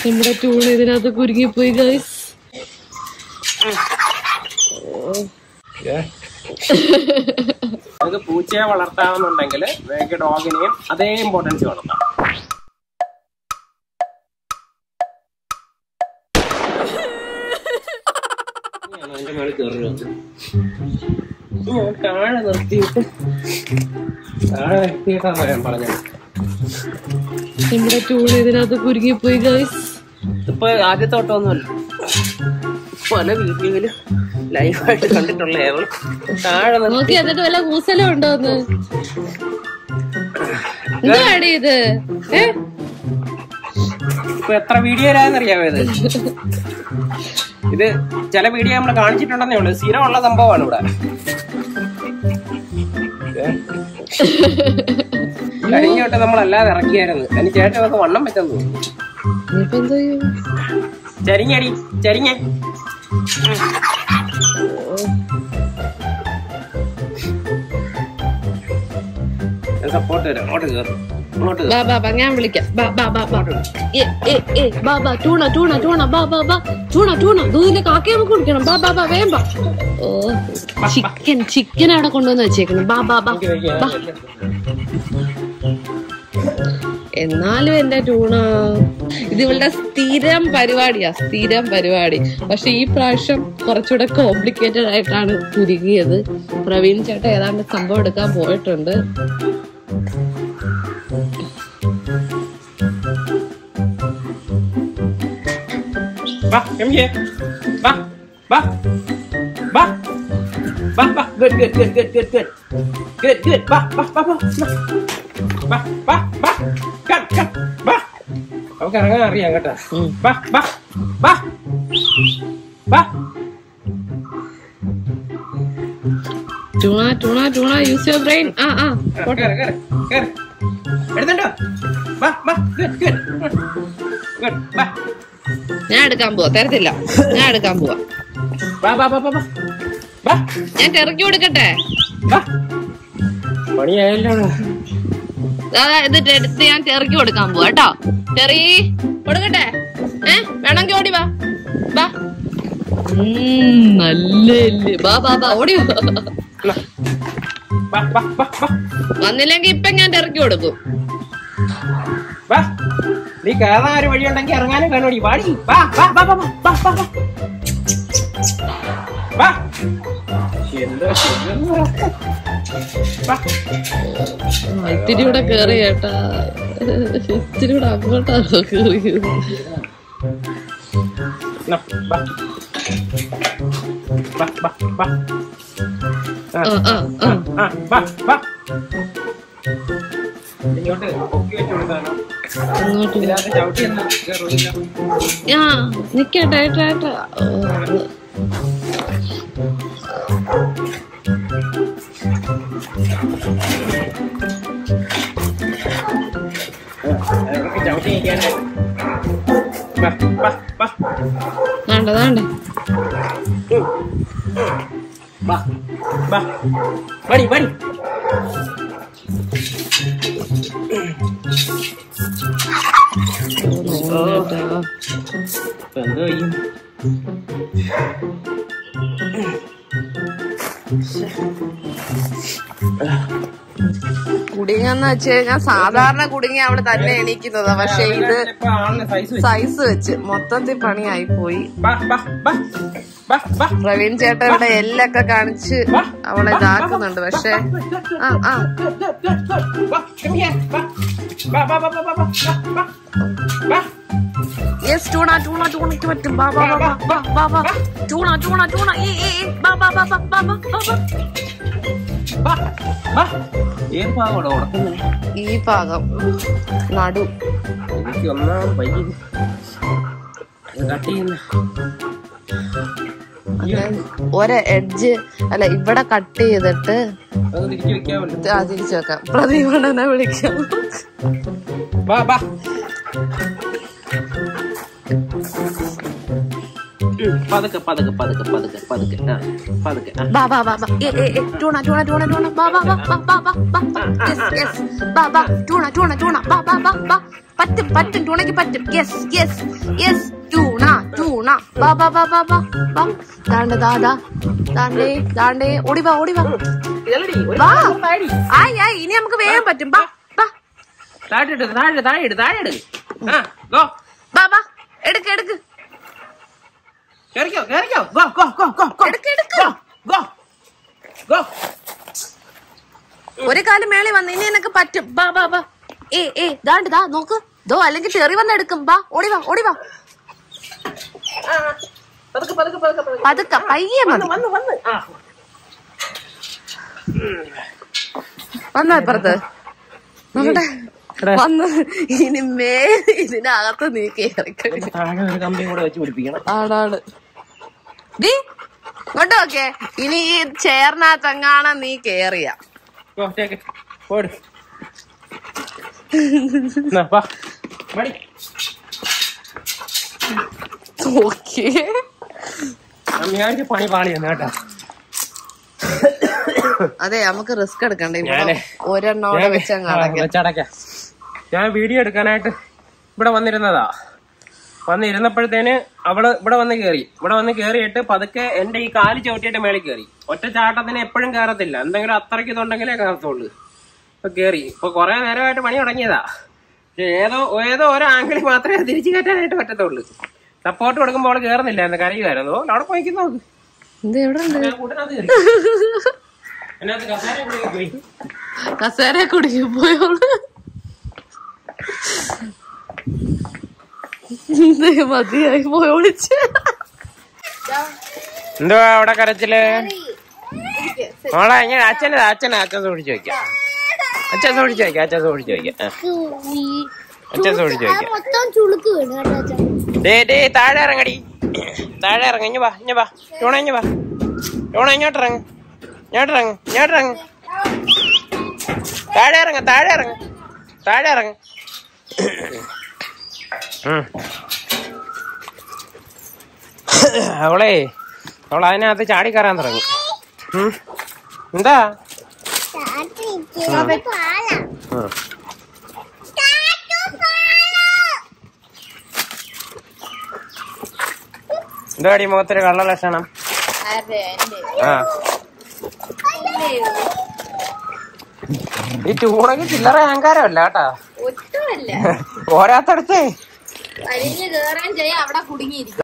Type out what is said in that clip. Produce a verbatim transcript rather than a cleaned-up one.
നമ്മുടെ ടൂൺ ഇതിനകത്ത് കുരുങ്ങിപ്പോയി ഗൈസ്. നമുക്ക് പൂച്ചയെ വളർത്താമെന്നുണ്ടെങ്കിൽ നിങ്ങൾക്ക് ഡോഗിനെയും അതേ ഇമ്പോർട്ടൻസ് വളർത്താം. അതിന്റെ മേളിൽ കയറുക, താഴെ നിർത്തിയിട്ട് താഴെ നിർത്തിയിട്ടാണ് ഞാൻ പറഞ്ഞത്. നമ്മുടെ ടൂൺ ഇതിനകത്ത് കുരുങ്ങിപ്പോയി ഗൈസ്. ഇപ്പൊ ആദ്യത്തോട്ടൊന്നുമല്ല, പല വീഡിയോയില് ലൈവായിട്ട് കണ്ടിട്ടുള്ള താഴെ നോക്കി. എന്നിട്ട് വല്ല കൂസലും ഉണ്ടോന്ന് എന്താണ് ഇത്? ഇപ്പൊ എത്ര വീഡിയോയിലായെന്നറിയാമോ ഇത്? ഇത് ചില വീഡിയോ നമ്മള് കാണിച്ചിട്ടുണ്ടെന്നേ ഉള്ളു, സ്ഥിരമുള്ള സംഭവമാണ് ഇവിടെ. കഴിഞ്ഞ വട്ടം നമ്മളല്ലാതെ ഇറക്കിയായിരുന്നു. അതിന് ചേട്ടൻ നമുക്ക് വണ്ണം പറ്റാൻ തോന്നുന്നു. ചരിഞ്ഞടി ചരിഞ്ഞ സപ്പോർട്ട് തരാം. അങ്ങോട്ട് കയറും, അങ്ങോട്ട് ഞാൻ വിളിക്കാം. ടൂണ ടൂണ ടൂണ ബാ ബാ ബാ ടൂണ ടൂണ ദൂരെ കാക്കയെ നമുക്ക് കുടിക്കണം. ബാ ബാ ബാ വേം ബാ. ഓ ചിക്കൻ ചിക്കൻ അവിടെ കൊണ്ടുവന്ന് വെച്ചേക്കണം. ബാ ബാ ബാ ബാ. എന്നാലും എന്റെ ടൂണ ഇത് ഇവളുടെ സ്ഥിരം പരിപാടിയാ, സ്ഥിരം പരിപാടി. പക്ഷെ ഈ പ്രാവശ്യം കുറച്ചുകൂടെ കോംപ്ലിക്കേറ്റഡ് ആയിട്ടാണ് കുരുങ്ങിയത്. പ്രവീൺ ചേട്ടൻ ഏതാണ്ട് സംഭവം എടുക്കാൻ പോയിട്ടുണ്ട്. നമുക്ക് ഇറങ്ങാൻ അറിയാം കേട്ടോ. Tuna tuna tuna use your brain. ആ ആ എടുത്തോ. ഞാൻ എടുക്കാൻ പോവാ. തരത്തില്ല, ഞാൻ എടുക്കാൻ പോവാ. ഞാൻ ടെറക്കി കൊടുക്കട്ടെ. പണിയായല്ലോ. എന്നിട്ട് എടുത്ത് ഞാൻ ടെറക്കി കൊടുക്കാൻ പോവാ കേട്ടോ. ടെറി കൊടുക്കട്ടെ. ഏ വേണമെങ്കിൽ ഓടി വാ. ബാ നല്ലേ. ബാ ബാ ബാ ഓടി. വന്നില്ലെങ്കിൽ ഇപ്പൊ ഞാൻ ടെറക്കി കൊടുക്കും. നീ കയറാൻ ഒരു വഴി ഉണ്ടെങ്കിൽ ഇറങ്ങാനും കാണുമടി. വാടി ഇത്തിരി കൂടെ കേറി ചേട്ടാ, ഇത്തിരി കൂടെ അങ്ങോട്ടാണോ കേറിയത്? നിക്കട്ടെ ഏട്ടാ ഏട്ടാ. വേണ്ട വേണ്ട പടി പടി. എന്തോ ചെയ്യും? കുടുങ്ങന്ന് വെച്ച് കഴിഞ്ഞാൽ സാധാരണ കുടുങ്ങി അവിടെ തന്നെ എണീക്കുന്നതാ. പക്ഷെ ഇത് സൈസ് വെച്ച് മൊത്തത്തിൽ പണിയായി പോയി. പ്രവീൺ ചേട്ടൻ ഇവിടെ എല്ലൊക്കെ കാണിച്ച് അവളെ ഇതാക്കുന്നുണ്ട്. പക്ഷെ ആ ആ യെസ് ടൂണ ടൂണ ടൂണയ്ക്ക് പറ്റും. ബാ ബാ ബാ ബാ ബാ ബാ ടൂണ ടൂണ ടൂണ ഏ ഏ ബാ ബാ ബാ ബാ ബാ ബാ. ഈ ഭാഗം നടു എനിക്ക് ഒന്നാം പയ്യ കട്ട് ചെയ്യുന്ന ഒരെ എഡ്ജ് അല്ല ഇവിടെ കട്ട് ചെയ്തിട്ട് തിരിച്ചു വെക്കാം. പ്രദീപണ്ണനെ വിളിക്കാം. പതുക്കെ പതുക്കെ പതുക്കെ പതുക്കെ പതുക്കെ പതുക്കെ ബാ ബാ ബാ ഏ ഏ ടൂണ ടൂണ ടൂണ ടൂണ ബാ ബാ ബാ ബാ ബാ ബാ ബാ യെസ് യെസ് ബാ ബാ ടൂണ ടൂണ ടൂണ ബാ ബാ ബാ ബാ പറ്റും പറ്റും ടൂണയ്ക്ക് പറ്റും. Yes yes yes tuna tuna. വാ വാ വാ വാ വാ വാ. ദാണ്ട ദാദാ ദാണ്ടേ ദാണ്ടേ ഓടി വാ ഓടി വാ. വാ ആയി ആയി ഇനി നമുക്ക് വേഗം പറ്റും. വാ വാ താഴെ താഴെ താഴെ ഇട് താഴെ ഇട്. ആ ഗോ വാ വാ എടുക്ക് എടുക്ക് കേറിക്കോ കേറിക്കോ. Go go go go go എടുക്ക് എടുക്ക്. Go go. ഒരു കാലം മേളി വന്ന് ഇനി എനക്ക് പറ്റും. വാ വാ വാ. ഏ ഏ ദാണ്ട് ദാ നോക്ക് ദോ അല്ലെങ്കിൽ ചെറി വന്ന് എടുക്കും. വാ ഓടി വാ ഓടി വാ. പതുക്കെ പതുക്കെ പതുക്കെ പതുക്കെ. പതുക്കെ പയ്യെ മതി. വന്ന് വന്ന് ആ വന്നോ ഇപ്പുറത്ത് നോക്കട്ടെ. വന്ന് ഇനി മേലെ ഇതിനകത്ത് നീ കേറിക്കഴിഞ്ഞു. താഴെ ഒരു കമ്പി കൂടെ വെച്ച് പിടിപ്പിക്കണം. ആടാണ് നീ കൊണ്ട് നോക്കേ. ഇനി ഈ ചേർന്നകത്തെങ്ങാണ് നീ കേറിയ ഗോ ടേക്ക് പോട്. നാ വാ മടി നോക്കി. അമ്മയാഴ്ച പണി പാളിയെന്ന് കേട്ടാ. അതെ നമുക്ക് റിസ്ക് എടുക്കണ്ടേ. ഒരെണ്ണോടെ വെച്ചടക്കാം. ഞാൻ വീഡിയോ എടുക്കാനായിട്ട് ഇവിടെ വന്നിരുന്നതാ. വന്നിരുന്നപ്പോഴത്തേന് അവള് ഇവിടെ വന്ന് കേറി. ഇവിടെ വന്ന് കേറിയിട്ട് പതുക്കെ എന്റെ ഈ കാല് ചവിട്ടിയിട്ട് മേളിൽ കയറി. ഒറ്റ ചാട്ടത്തിന് എപ്പോഴും കയറത്തില്ല. എന്തെങ്കിലും അത്രയ്ക്ക് ഇതുണ്ടെങ്കിലേ കയറത്തുള്ളൂ. ഇപ്പൊ കേറി. ഇപ്പൊ കൊറേ നേരമായിട്ട് പണി തുടങ്ങിയതാ. പക്ഷെ ഏതോ ഏതോ ഓരോ ആംഗിളിൽ മാത്രമേ തിരിച്ചു കയറ്റാനായിട്ട് പറ്റത്തുള്ളൂ. സപ്പോർട്ട് കൊടുക്കുമ്പോൾ അവള് കേറുന്നില്ല എന്ന് കരയുമായിരുന്നു. അവിടെ പോയിക്കുന്നു നോക്ക്. കസേര കുടുങ്ങി പോയോള്. മതിയായി പോയോളിച്ച്. എന്തുവാ അവിടെ കരച്ചില്? മോളെ ഇങ്ങനെ അച്ഛനെ അച്ഛനെ അച്ഛൻ സൂക്ഷിച്ചു വെക്കാം. അച്ഛൻ സൂക്ഷിച്ചു വെക്കാം. അച്ഛൻ സൂക്ഷിച്ചു വെക്കാം. അച്ഛൻ സൂക്ഷിച്ചു വെക്കാം. ഡേ ഡേ താഴെ ഇറങ്ങടി. താഴെ ഇറങ്ങ. ഇഞ്ഞ വാ ഇഞ്ഞ വാ ടൂണ ഇഞ്ഞ വാ. ടൂണ ഇങ്ങോട്ട് ഇറങ്ങ്. ഇങ്ങോട്ട് ഇറങ്ങ് ഇങ്ങോട്ട് ഇറങ്ങ്. താഴെ ഇറങ്ങ താഴെ ഇറങ്ങ താഴെ ഇറങ്ങ. അവളെ അവൾ അതിനകത്ത് ചാടി കയറാൻ തുടങ്ങി. എന്താ എന്താടി മുഖത്തൊരു കള്ള ലക്ഷണം? ആ ഈ ടൂണക്ക് ചില്ലറ അഹങ്കാരമല്ല കേട്ടാ. പോരാത്തടത്തേ അവിടെ കുടുങ്ങിയിരിക്കും.